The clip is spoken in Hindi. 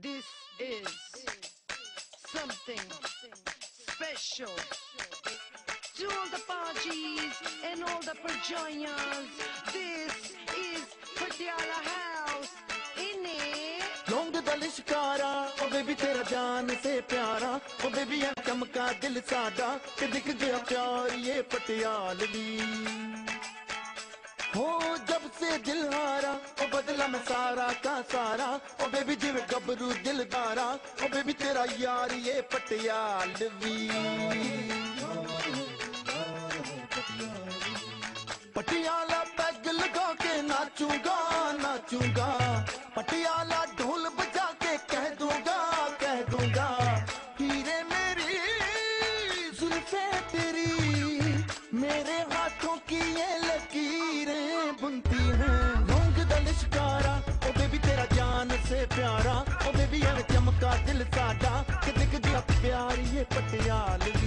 This is something special to all the parties and all the Perjoyers. This is Patiala House. In it, लौंग दल शिकारा ओ बेबी तेरा जान से प्यारा ओ बेबी है चमका दिल साडा कि दिख गया प्यार ये पटियालवी हो जब से दिल हारा ओ बदला मैं सारा का सारा ओ बेबी जिवे गबरू दिलदारा ओ बेबी तेरा यार ये पटियालवी पटियाला पैग लगा के नाचूंगा नाचूंगा पटियाला ढोल बजा के कह दूंगा हीरे मेरी जुल्फे तेरी मेरे हाथों की ये लकीरें बुनती हैं लौंग दल शिकारा ओ बेबी तेरा जान से प्यारा ओ बेबी है चमका दिल साडा कि दिख गया प्यार ये पटियाला